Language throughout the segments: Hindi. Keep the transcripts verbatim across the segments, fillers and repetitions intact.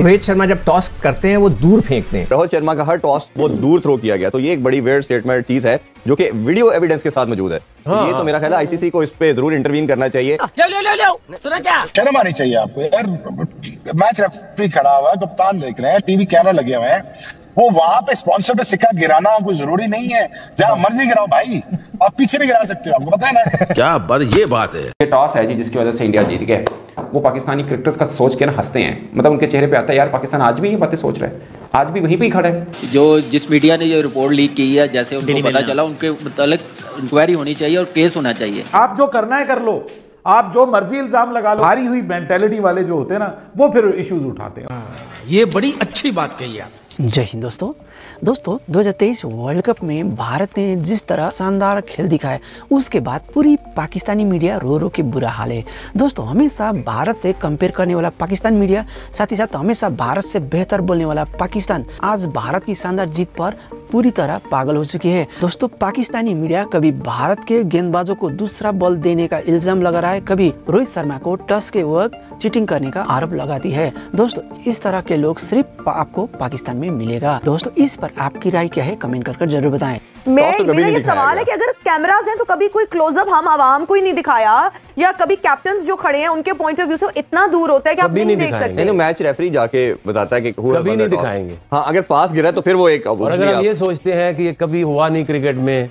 रोहित शर्मा जब टॉस करते हैं वो दूर फेंकते हैं। रोहित शर्मा का हर टॉस वो दूर थ्रो किया गया, तो ये एक बड़ी वेयर स्टेटमेंट चीज है जो कि वीडियो एविडेंस के साथ मौजूद है। हाँ, ये तो मेरा ख्याल है आईसीसी को इस पे जरूर इंटरवीन करना चाहिए। ले ले ले ले सुना क्या? शर्म आनी चाहिए आपको यार। मैच रेफरी खड़ा हुआ है, कप्तान देख रहे हैं, टीवी कैमरा लगे हुए हैं, वो वहां पे स्पॉन्सर पे सिक्का गिराना कोई जरूरी नहीं है, जहां मर्जी गिराओ भाई, आप पीछे भी गिरा सकते हो, आपको पता है ना। क्या बात, ये बात है। ये टॉस है जी जिसकी वजह से इंडिया जीत गए। वो पाकिस्तानी क्रिकेटर्स का सोच के ना हंसते हैं, मतलब उनके चेहरे पे आता है यार पाकिस्तान आज भी ये बातें सोच रहे हैं, आज भी वहीं पे ही खड़ा है। जो जिस मीडिया ने जो रिपोर्ट लीक की है, जैसे उनको पता चला, उनके मुतालिक इंक्वायरी होनी चाहिए और केस होना चाहिए। आप जो करना है कर लो, आप जो मर्जी इल्जाम लगा लो। हारी हुई मेंटेलिटी वाले जो होते हैं ना, वो फिर इश्यूज उठाते हैं। ये बड़ी अच्छी बात कही आप। जय हिंद दोस्तों दोस्तों दो हज़ार तेईस वर्ल्ड कप में भारत ने जिस तरह शानदार खेल दिखाया, उसके बाद पूरी पाकिस्तानी मीडिया रो रो के बुरा हाल है। दोस्तों हमेशा भारत से कंपेयर करने वाला पाकिस्तान मीडिया, साथ ही साथ हमेशा भारत से बेहतर बोलने वाला पाकिस्तान, आज भारत की शानदार जीत पर पूरी तरह पागल हो चुकी है। दोस्तों पाकिस्तानी मीडिया कभी भारत के गेंदबाजों को दूसरा बॉल देने का इल्जाम लगा रहा है, कभी रोहित शर्मा को टॉस के वक्त चीटिंग करने का आरोप लगाती है। दोस्तों इस तरह के लोग सिर्फ आपको पाकिस्तान में मिलेगा। दोस्तों इस पर आपकी राय क्या है, कमेंट कर कर जरूर बताएं। मैं तो मेरा ये सवाल है कि अगर कैमरास हैं तो कभी कोई क्लोजअप हम आवाम को ही नहीं दिखाया, या कभी कैप्टन्स जो खड़े हैं उनके पॉइंट ऑफ व्यू से इतना दूर होता है कि आप नहीं, नहीं देख सकते। नहीं, मैच रेफरी जाके बताता है कि कभी नहीं दिखाएंगे। हाँ, अगर पास गिरा तो फिर वो एक, और अगर हम ये सोचते हैं कि ये कभी हुआ नहीं क्रिकेट में,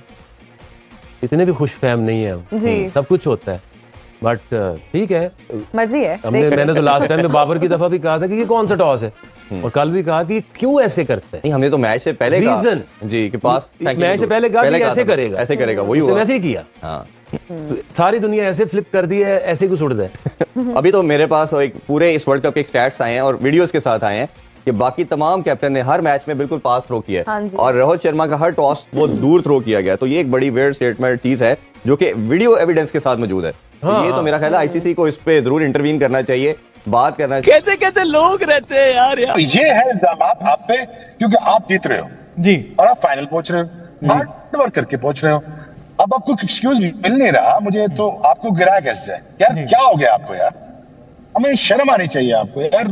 इतने भी खुश फहम नहीं है हम, सब कुछ होता है, बट ठीक है, मर्जी है। हमने मैंने तो लास्ट टाइम में बाबर की दफा भी कहा था कि ये कौन सा टॉस है, और कल भी कहा कि क्यों ऐसे करते हैं। नहीं, हमने तो मैच से पहले कहा रीजन जी कि पास मैच से पहले कहा कि ऐसे करेगा, ऐसे करेगा, वही हुआ, वैसे ही किया। हाँ, सारी दुनिया ऐसे फ्लिप कर दी है, ऐसे कुछ उड़ जाए। अभी तो मेरे पास एक पूरे इस वर्ल्ड कप के स्टैट्स आए हैं और वीडियोस के साथ आए हैं कि बाकी तमाम कैप्टन ने हर मैच में बिल्कुल पास थ्रो किया है, और रोहित शर्मा का हर टॉस वो दूर थ्रो किया गया, तो ये एक बड़ी वेयर स्टेटमेंट चीज है जो कि वीडियो एविडेंस के साथ मौजूद है। हाँ, ये तो मेरा ख्याल है आईसीसी को इस पे जरूर इंटरवीन करना चाहिए, बात करना चाहिए। कैसे कैसे लोग रहते हैं यार, यार। ये है इल्जाम आप पे, क्योंकि आप जीत रहे हो जी और आप फाइनल पहुंच रहे हो, हार्ड वर्क करके पहुंच रहे हो। अब आपको एक्सक्यूज मिल नहीं रहा मुझे, तो आपको गिराया कैसे यार? क्या हो गया आपको यार? हमें शर्म आनी चाहिए आपको यार।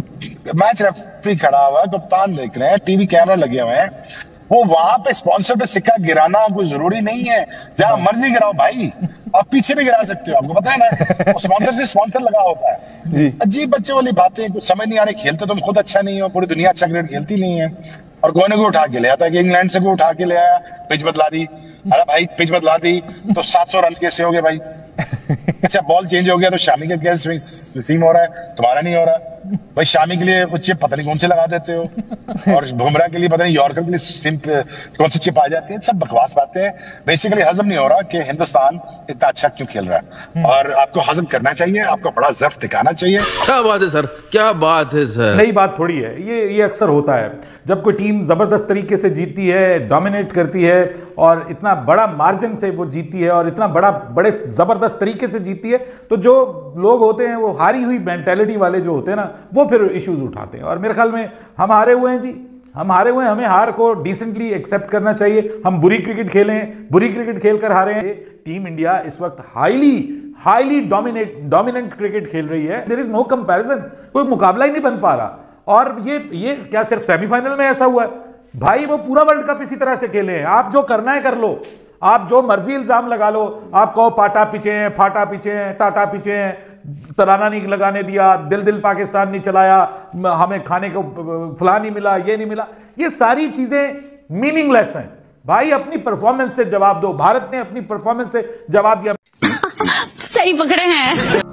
मैच रेफरी खड़ा हुआ है, कप्तान देख रहे हैं, टीवी कैमरा लगे हुए हैं, वो वहां पे स्पॉन्सर पे सिक्का गिराना कोई जरूरी नहीं है, जहां मर्जी गिराओ भाई, आप पीछे भी गिरा सकते हो, आपको पता है ना। स्पॉन्सर से स्पॉन्सर लगा होता है। अजीब बच्चे वाली बातें, कुछ समझ नहीं आ रही। खेलते तुम खुद अच्छा नहीं हो, पूरी दुनिया अच्छा क्रिकेट खेलती नहीं है, और कोने को उठा के ले आता है कि इंग्लैंड से को उठा के ले आया, पिच बदला दी। अरे भाई पिच बदला दी तो सात सौ रन कैसे हो गए भाई? अच्छा बॉल चेंज हो गया तो शामी का कैसे सीम हो रहा है, तुम्हारा नहीं हो रहा भाई। शामी के लिए चिप पता नहीं कौन से लगा देते हो, और बुमराह के लिए पता नहीं यॉर्कर के लिए सिम कौन सी चिप आ जाती है। सब बकवास बातें हैं। बेसिकली हजम नहीं हो रहा कि हिंदुस्तान इतना अच्छा क्यों खेल रहा है, और आपको हजम करना चाहिए, आपको बड़ा जब्त दिखाना चाहिए। क्या बात है सर, क्या बात है सर। नई बात थोड़ी है ये, ये अक्सर होता है जब कोई टीम जबरदस्त तरीके से जीतती है, डोमिनेट करती है, और इतना बड़ा मार्जिन से वो जीतती है, और इतना बड़ा बड़े जबरदस्त तरीके से जीतती है, तो जो लोग होते हैं वो हारी हुई मेंटेलिटी वाले जो होते हैं ना, वो फिर इश्यूज उठाते हैं। और मेरे ख्याल में हम हारे हुए हैं जी, हम हारे हुए हैं, हमें हार को डिसेंटली एक्सेप्ट करना चाहिए। हम बुरी क्रिकेट खेले हैं, बुरी क्रिकेट खेल कर हारे हैं। टीम इंडिया इस वक्त highly highly dominate dominant cricket खेल रही है। देयर इज नो कंपैरिजन, कोई मुकाबला ही नहीं बन पा रहा। और ये ये क्या सिर्फ सेमीफाइनल में ऐसा हुआ है भाई? वो पूरा वर्ल्ड कप इसी तरह से खेले हैं। आप जो करना है कर लो, आप जो मर्जी इल्जाम लगा लो, आप कहो पाटा पीछे हैं, फाटा पीछे हैं, टाटा पीछे हैं, तराना नहीं लगाने दिया, दिल दिल पाकिस्तान नहीं चलाया, हमें खाने को फला नहीं मिला, ये नहीं मिला, ये सारी चीजें मीनिंगलेस हैं भाई। अपनी परफॉर्मेंस से जवाब दो। भारत ने अपनी परफॉर्मेंस से जवाब दिया। सही पकड़े हैं।